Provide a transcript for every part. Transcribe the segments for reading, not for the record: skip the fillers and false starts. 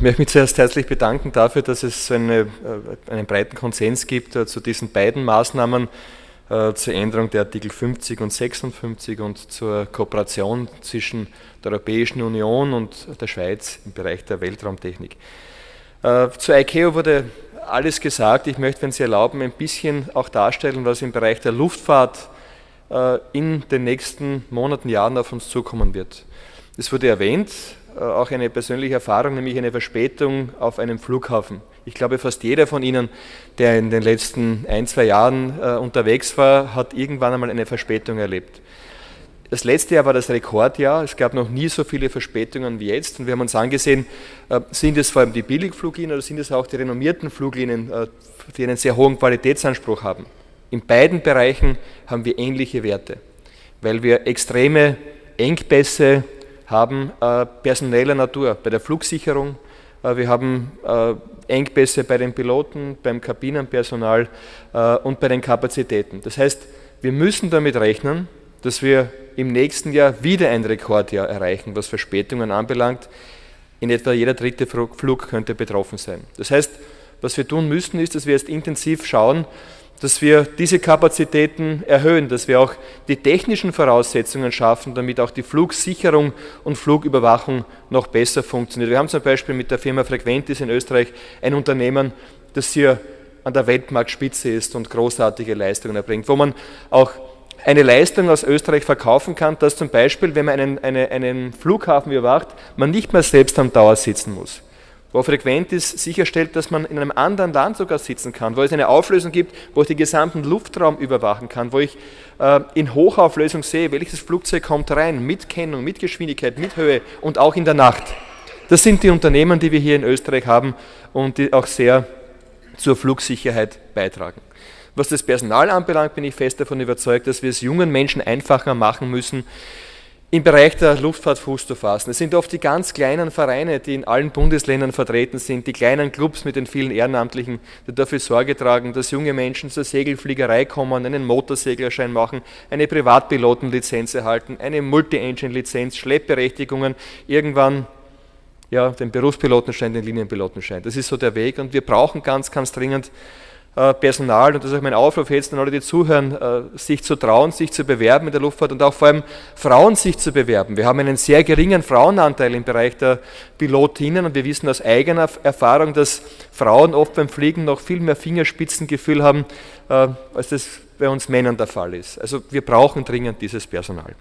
möchte mich zuerst herzlich bedanken dafür, dass es einen breiten Konsens gibt zu diesen beiden Maßnahmen, zur Änderung der Artikel 50 und 56 und zur Kooperation zwischen der Europäischen Union und der Schweiz im Bereich der Weltraumtechnik. Zur ICAO wurde alles gesagt. Ich möchte, wenn Sie erlauben, ein bisschen auch darstellen, was im Bereich der Luftfahrt in den nächsten Monaten, Jahren auf uns zukommen wird. Es wurde erwähnt, auch eine persönliche Erfahrung, nämlich eine Verspätung auf einem Flughafen. Ich glaube, fast jeder von Ihnen, der in den letzten 1-2 Jahren unterwegs war, hat irgendwann einmal eine Verspätung erlebt. Das letzte Jahr war das Rekordjahr. Es gab noch nie so viele Verspätungen wie jetzt. Und wir haben uns angesehen, sind es vor allem die Billigfluglinien oder sind es auch die renommierten Fluglinien, die einen sehr hohen Qualitätsanspruch haben. In beiden Bereichen haben wir ähnliche Werte, weil wir extreme Engpässe haben personeller Natur, bei der Flugsicherung, wir haben Engpässe bei den Piloten, beim Kabinenpersonal und bei den Kapazitäten. Das heißt, wir müssen damit rechnen, dass wir im nächsten Jahr wieder ein Rekordjahr erreichen, was Verspätungen anbelangt. In etwa jeder dritte Flug könnte betroffen sein. Das heißt, was wir tun müssen, ist, dass wir jetzt intensiv schauen, dass wir diese Kapazitäten erhöhen, dass wir auch die technischen Voraussetzungen schaffen, damit auch die Flugsicherung und Flugüberwachung noch besser funktioniert. Wir haben zum Beispiel mit der Firma Frequentis in Österreich ein Unternehmen, das hier an der Weltmarktspitze ist und großartige Leistungen erbringt, wo man auch eine Leistung aus Österreich verkaufen kann, dass zum Beispiel, wenn man einen Flughafen überwacht, man nicht mehr selbst am Tower sitzen muss. Wo Frequentis sicherstellt, dass man in einem anderen Land sogar sitzen kann, wo es eine Auflösung gibt, wo ich den gesamten Luftraum überwachen kann, wo ich in Hochauflösung sehe, welches Flugzeug kommt rein, mit Kennung, mit Geschwindigkeit, mit Höhe und auch in der Nacht. Das sind die Unternehmen, die wir hier in Österreich haben und die auch sehr zur Flugsicherheit beitragen. Was das Personal anbelangt, bin ich fest davon überzeugt, dass wir es jungen Menschen einfacher machen müssen, im Bereich der Luftfahrt Fuß zu fassen. Es sind oft die ganz kleinen Vereine, die in allen Bundesländern vertreten sind, die kleinen Clubs mit den vielen Ehrenamtlichen, die dafür Sorge tragen, dass junge Menschen zur Segelfliegerei kommen, einen Motorseglerschein machen, eine Privatpilotenlizenz erhalten, eine Multi-Engine-Lizenz, Schleppberechtigungen, irgendwann ja, den Berufspilotenschein, den Linienpilotenschein. Das ist so der Weg und wir brauchen ganz, ganz dringend Personal, und das ist auch mein Aufruf jetzt an alle, die zuhören, sich zu trauen, sich zu bewerben in der Luftfahrt und auch vor allem Frauen sich zu bewerben. Wir haben einen sehr geringen Frauenanteil im Bereich der Pilotinnen und wir wissen aus eigener Erfahrung, dass Frauen oft beim Fliegen noch viel mehr Fingerspitzengefühl haben, als das bei uns Männern der Fall ist. Also wir brauchen dringend dieses Personal.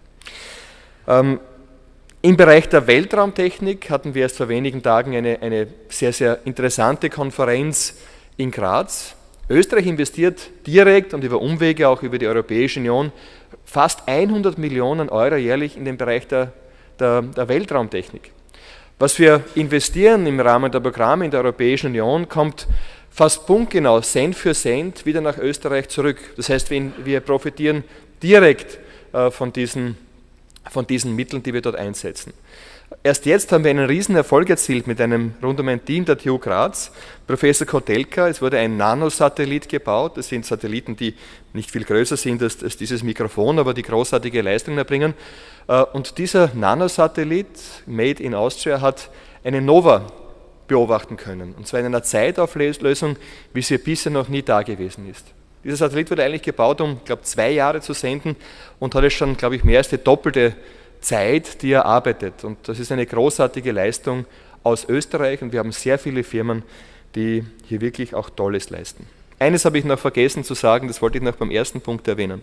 Im Bereich der Weltraumtechnik hatten wir erst vor wenigen Tagen eine sehr, sehr interessante Konferenz in Graz. Österreich investiert direkt und über Umwege auch über die Europäische Union fast 100 Millionen Euro jährlich in den Bereich der Weltraumtechnik. Was wir investieren im Rahmen der Programme in der Europäischen Union, kommt fast punktgenau, Cent für Cent, wieder nach Österreich zurück. Das heißt, wir profitieren direkt von diesen Mitteln, die wir dort einsetzen. Erst jetzt haben wir einen riesen Erfolg erzielt mit einem rund um ein Team der TU Graz, Professor Kotelka. Es wurde ein Nanosatellit gebaut. Das sind Satelliten, die nicht viel größer sind als dieses Mikrofon, aber die großartige Leistungen erbringen. Und dieser Nanosatellit, made in Austria, hat eine Nova beobachten können. Und zwar in einer Zeitauflösung, wie sie bisher noch nie da gewesen ist. Dieser Satellit wurde eigentlich gebaut, um, ich glaube, 2 Jahre zu senden und hat es schon, glaube ich, mehr als die doppelte Zeit, die er arbeitet. Und das ist eine großartige Leistung aus Österreich und wir haben sehr viele Firmen, die hier wirklich auch Tolles leisten. Eines habe ich noch vergessen zu sagen, das wollte ich noch beim ersten Punkt erwähnen.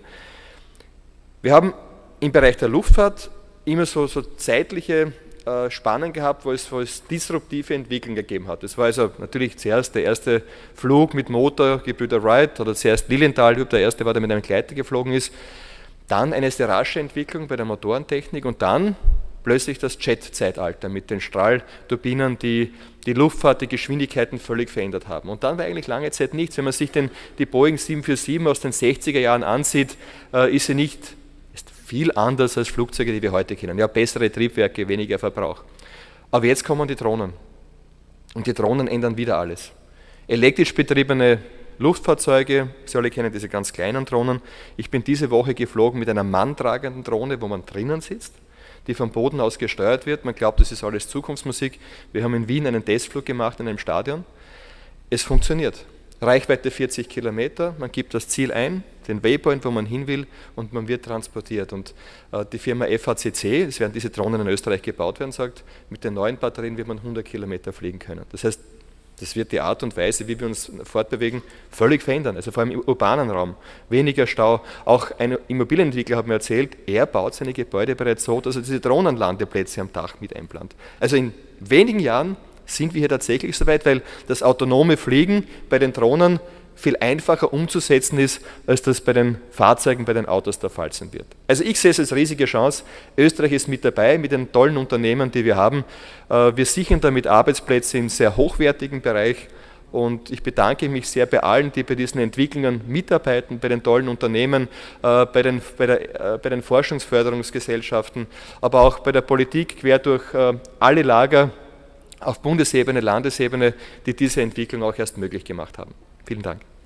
Wir haben im Bereich der Luftfahrt immer so zeitliche Spannen gehabt, wo es disruptive Entwicklungen gegeben hat. Das war also natürlich zuerst der erste Flug mit Motor, Gebrüder Wright, oder zuerst Lilienthal, der erste war, der mit einem Gleiter geflogen ist. Dann eine sehr rasche Entwicklung bei der Motorentechnik und dann plötzlich das Jet-Zeitalter mit den Strahlturbinen, die die Luftfahrt, die Geschwindigkeiten völlig verändert haben. Und dann war eigentlich lange Zeit nichts. Wenn man sich die Boeing 747 aus den 60er Jahren ansieht, ist sie nicht viel anders als Flugzeuge, die wir heute kennen. Ja, bessere Triebwerke, weniger Verbrauch. Aber jetzt kommen die Drohnen. Und die Drohnen ändern wieder alles. Elektrisch betriebene Luftfahrzeuge, Sie alle kennen diese ganz kleinen Drohnen. Ich bin diese Woche geflogen mit einer manntragenden Drohne, wo man drinnen sitzt. die vom Boden aus gesteuert wird. Man glaubt, das ist alles Zukunftsmusik. Wir haben in Wien einen Testflug gemacht in einem Stadion. Es funktioniert. Reichweite 40 Kilometer, man gibt das Ziel ein, den Waypoint, wo man hin will, und man wird transportiert. Und die Firma FACC, es werden diese Drohnen in Österreich gebaut werden, sagt, mit den neuen Batterien wird man 100 Kilometer fliegen können. Das heißt, das wird die Art und Weise, wie wir uns fortbewegen, völlig verändern. Also vor allem im urbanen Raum. Weniger Stau. Auch ein Immobilienentwickler hat mir erzählt, er baut seine Gebäude bereits so, dass er diese Drohnenlandeplätze am Dach mit einplant. Also in wenigen Jahren sind wir hier tatsächlich soweit, weil das autonome Fliegen bei den Drohnen viel einfacher umzusetzen ist, als das bei den Fahrzeugen, bei den Autos der Fall sein wird. Also ich sehe es als riesige Chance. Österreich ist mit dabei, mit den tollen Unternehmen, die wir haben. Wir sichern damit Arbeitsplätze im sehr hochwertigen Bereich. Und ich bedanke mich sehr bei allen, die bei diesen Entwicklungen mitarbeiten, bei den tollen Unternehmen, bei den Forschungsförderungsgesellschaften, aber auch bei der Politik quer durch alle Lager, auf Bundesebene, Landesebene, die diese Entwicklung auch erst möglich gemacht haben. Vielen Dank.